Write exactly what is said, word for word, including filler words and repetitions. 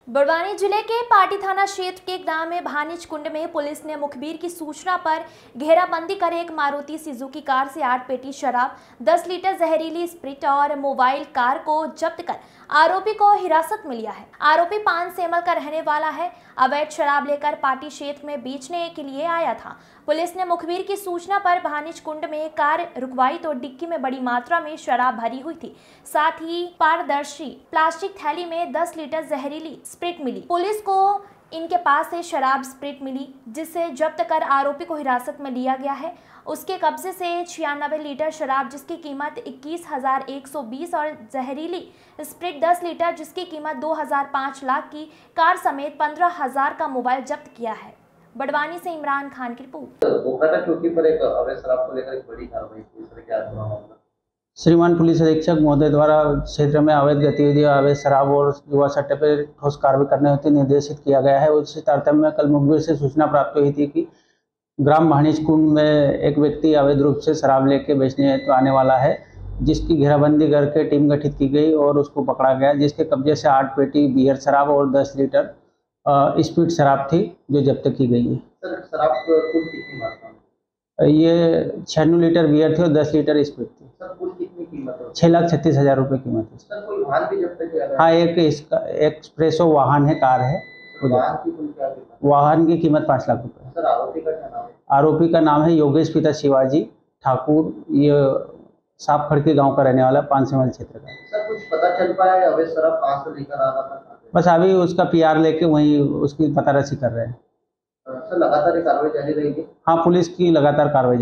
बड़वानी जिले के पाटी थाना क्षेत्र के ग्राम में भानिज कुंड में पुलिस ने मुखबिर की सूचना पर घेराबंदी कर एक मारुति सुजुकी कार से आठ पेटी शराब, दस लीटर जहरीली स्प्रिट और मोबाइल कार को जब्त कर आरोपी को हिरासत में लिया है। आरोपी पान सेमल का रहने वाला है। अवैध शराब लेकर पाटी क्षेत्र में बेचने के लिए आया था। पुलिस ने मुखबिर की सूचना पर भानिज कुंड में कार रुकवाई तो डिक्की में बड़ी मात्रा में शराब भरी हुई थी। साथ ही पारदर्शी प्लास्टिक थैली में दस लीटर जहरीली स्प्रिट मिली। पुलिस को इनके पास से शराब स्प्रिट मिली, जिसे जब्त कर आरोपी को हिरासत में लिया गया है। उसके कब्जे से छियानवे लीटर शराब जिसकी कीमत इक्कीस हजार एक सौ बीस और जहरीली स्प्रिट दस लीटर जिसकी कीमत दो हजार पाँच लाख की कार समेत पंद्रह हजार का मोबाइल जब्त किया है। बड़वानी से इमरान खान की रिपोर्ट। बोकारो चौकी पर एक अवैध शराब को लेकर एक बड़ी कार्रवाई की, इस तरह क्या मामला? श्रीमान पुलिस अधीक्षक महोदय द्वारा क्षेत्र में अवैध गतिविधि, अवैध शराब और युवा सट्टे पर ठोस कार्रवाई करने हेतु निर्देशित किया गया है। उसी तारतम्य में कल मुखबिर से सूचना प्राप्त हुई थी कि ग्राम भानिज कुंड में एक व्यक्ति अवैध रूप से शराब लेके बेचने हेतु आने वाला है, जिसकी घेराबंदी करके टीम गठित की गई और उसको पकड़ा गया, जिसके कब्जे से आठ पेटी बियर शराब और दस लीटर स्पीड शराब थी जो जब्त की गई है। सर, शराब कुल कितनी मात्रा में? ये छियानवे लीटर बियर थी और दस लीटर स्पीड थी। सर, कुल कितनी कीमत है? छः लाख छत्तीस हजार रुपये कीमत है। सर, कोई वाहन भी जब्त किया गया? हाँ, एक इसका एक्सप्रेसो वाहन है, कार है। वाहन की कुल क्या कीमत? वाहन की कीमत पाँच लाख रुपए। सर, आरोपी का क्या नाम है? आरोपी का नाम है योगेश पिता शिवाजी ठाकुर। ये साफ खड़की गांव का रहने वाला, पान सेमल क्षेत्र का। सर, कुछ पता चल पाया अवैध शराब कहाँ से लेकर आ रहा था? बस अभी उसका पीआर लेके वहीं उसकी पतारासी कर रहे हैं। सर, लगातार कार्रवाई जारी रहेगी? हाँ, पुलिस की लगातार कार्रवाई